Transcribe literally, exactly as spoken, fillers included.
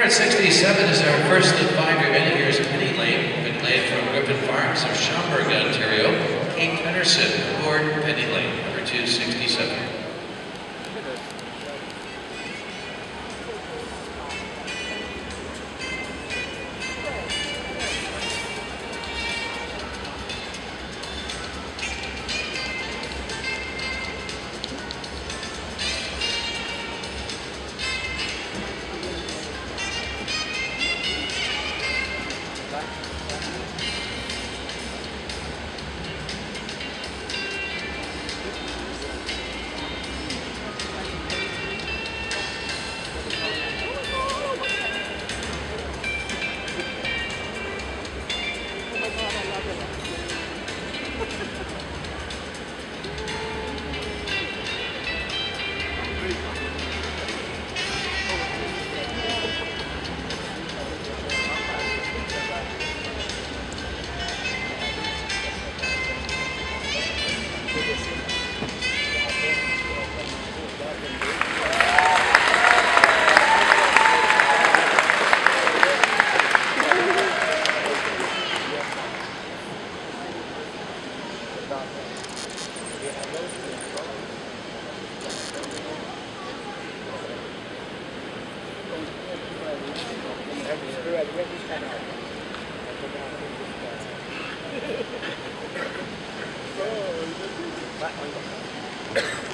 at sixty-seven is our first of five-year Year's Penny Lane, been laid from Griffin Farms of Schaumburg, Ontario. Kate Henderson aboard Penny Lane, number two sixty-seven. That one.